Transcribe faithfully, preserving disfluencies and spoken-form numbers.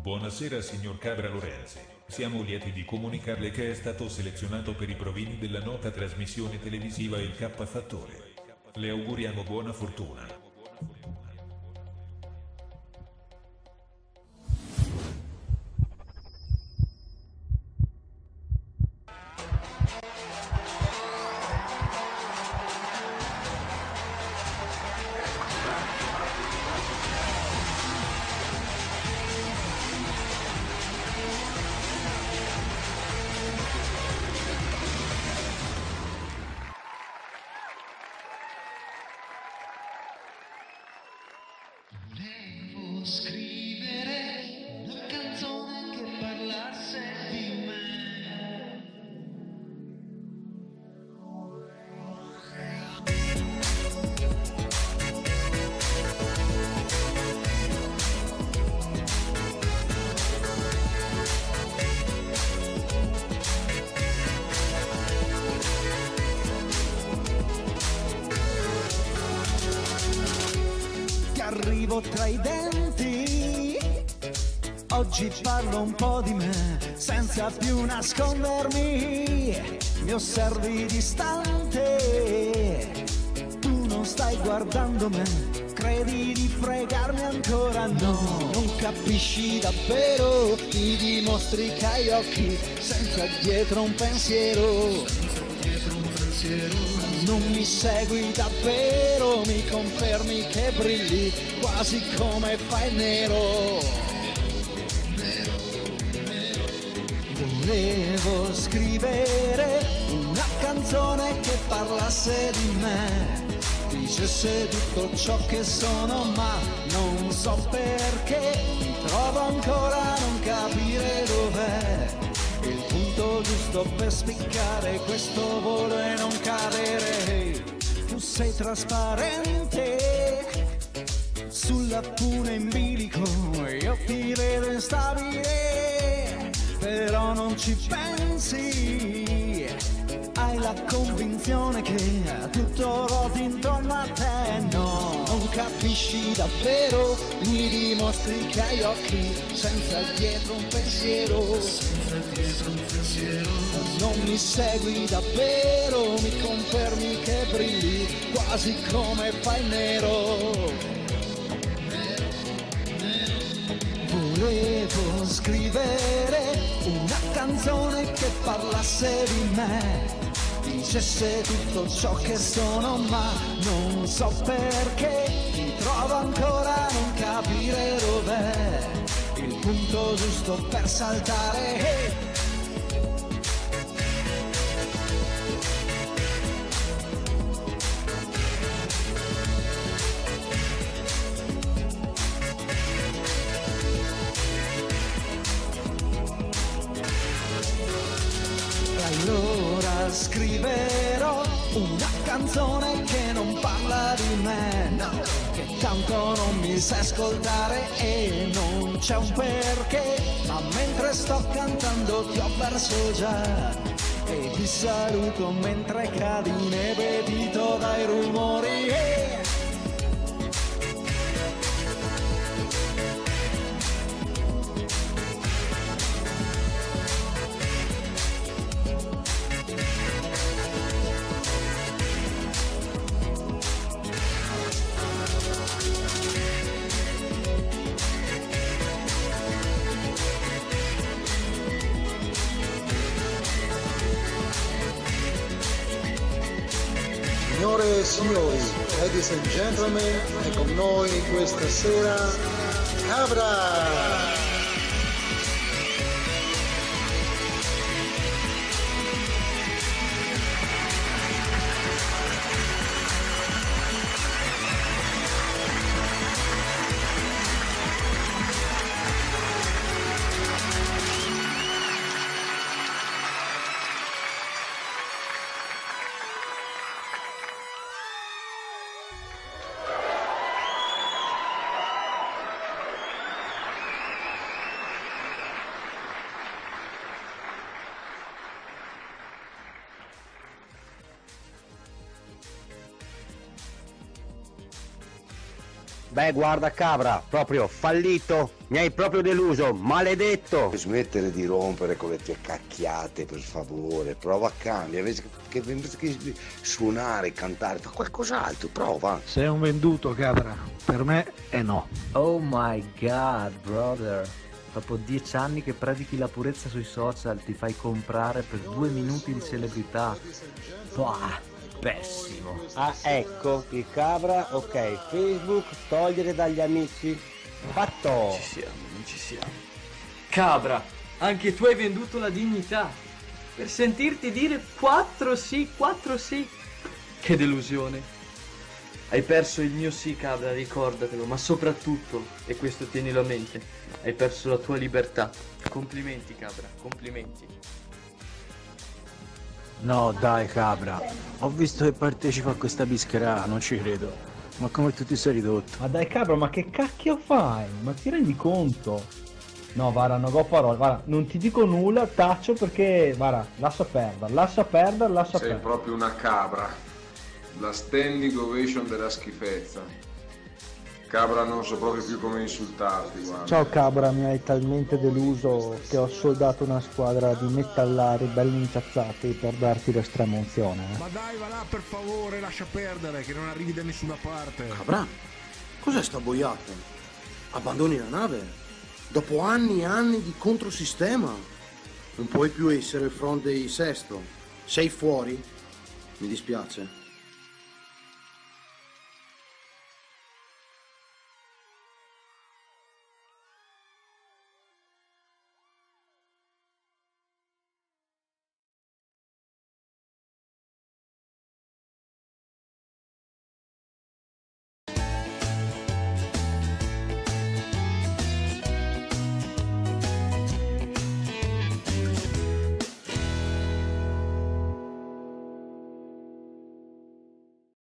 Buonasera signor Cabra Lorenzi, siamo lieti di comunicarle che è stato selezionato per i provini della nota trasmissione televisiva Il K Fattore. Le auguriamo buona fortuna. Volevo scrivere una canzone che parlasse di me. Arrivo tra i denti, oggi parlo un po' di me, senza più nascondermi, mi osservi distante, tu non stai guardando me, credi di fregarmi ancora, no, non capisci davvero, mi dimostri che hai occhi, senza dietro un pensiero, senza dietro un pensiero. Non mi segui davvero, mi confermi che brilli quasi come fai nero. Volevo scrivere una canzone che parlasse di me, dicesse tutto ciò che sono, ma non so perché mi trovo ancora a non capire dov'è il punto giusto per spiccare questo volo e non cadere. Tu sei trasparente sulla pune in bilico, io ti vedo instabile, però non ci pensi, hai la convinzione che tutto ruoti intorno a te, no, non capisci davvero, mi dimostri che hai occhi, senza dietro un pensiero, senza dietro un pensiero, non mi segui davvero, mi confermi che brilli quasi come fai nero. Volevo scrivere una canzone che parlasse di me, dicesse tutto ciò che sono, ma non so perché mi trovo ancora a non capire dov'è il punto giusto per saltare. Allora scriverò una canzone che non parla di me, no, che tanto non mi sa ascoltare e non c'è un perché, ma mentre sto cantando ti ho perso già e ti saluto mentre cadi inebetito dai rumori. Signore e signori, ladies and gentlemen, è con noi questa sera Cabra! Beh, guarda Cabra, proprio fallito. mi hai proprio deluso, maledetto! Smettere di rompere con le tue cacchiate, per favore, prova a cambiare, invece che, invece che suonare, cantare, fa qualcos'altro, prova. Sei un venduto, Cabra, per me è no. Oh my god, brother. Dopo dieci anni che predichi la purezza sui social, ti fai comprare per due minuti di celebrità. Bah, pessimo. Ah, ecco, il Cabra, ok, Facebook, togliere dagli amici. Fatto! Non ci siamo, non ci siamo. Cabra, anche tu hai venduto la dignità per sentirti dire quattro sì, quattro sì. Che delusione. Hai perso il mio sì, Cabra, ricordatelo, ma soprattutto, e questo tienilo a mente, hai perso la tua libertà. Complimenti, Cabra, complimenti. No, dai, Cabra. Ho visto che partecipa a questa bischerà, non ci credo. Ma come tu ti sei ridotto? Ma dai, Cabra, ma che cacchio fai? Ma ti rendi conto? No, guarda, non ho parole, guarda, non ti dico nulla, taccio perché, guarda, lascia perdere, lascia perdere, lascia Sei perdere. Sei proprio una cabra, la standing ovation della schifezza. Cabra, non so proprio più come insultarti, guarda. Ciao Cabra, mi hai talmente deluso che ho soldato una squadra di metallari belli incazzati per darti l'estremozione. Eh. Ma dai, va là per favore, lascia perdere, che non arrivi da nessuna parte. Cabra, cos'è sta boiata? Abbandoni la nave? Dopo anni e anni di controsistema? Non puoi più essere il front dei Sesto. Sei fuori? Mi dispiace.